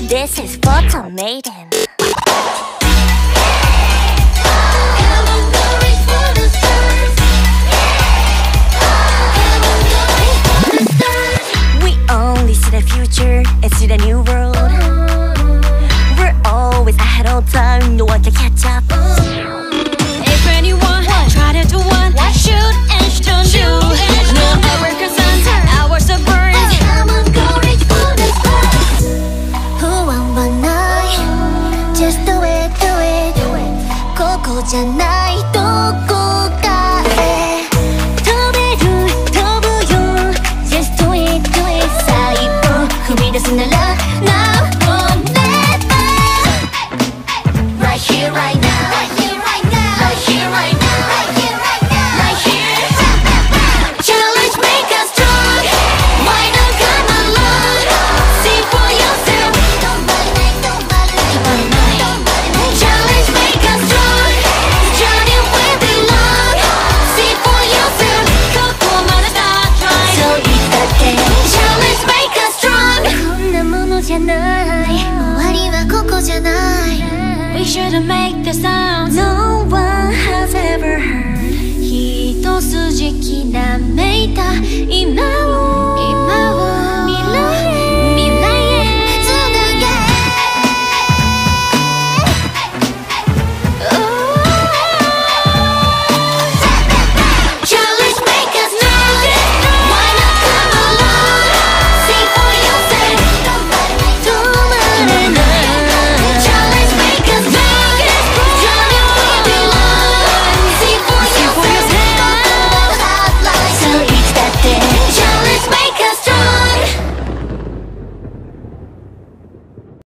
This is Photo Maiden. We only see the future and see the new world. We're always ahead of time, no one can catch up. If anyone try to do one, shoot and don't do. No our concerns, our suburbs. Come on, go reach for the stars. Who won one night? Just do it, do it. ここじゃないどこかへ飛べる飛ぶよ Just do it, do it さあ一歩踏み出すなら Now or never Right here, right now Right here, right now Right here, right now Right here, right now Right here Challenge make us strong Why not come along See for yourself Don't bother me, don't bother me Challenge make us strong Journey will be long See for yourself ここまでstart trying そう言ったって Challenge make us strong こんなものじゃない終わりはここじゃない We shouldn't make the sounds No one has ever heard 一筋きらめいた今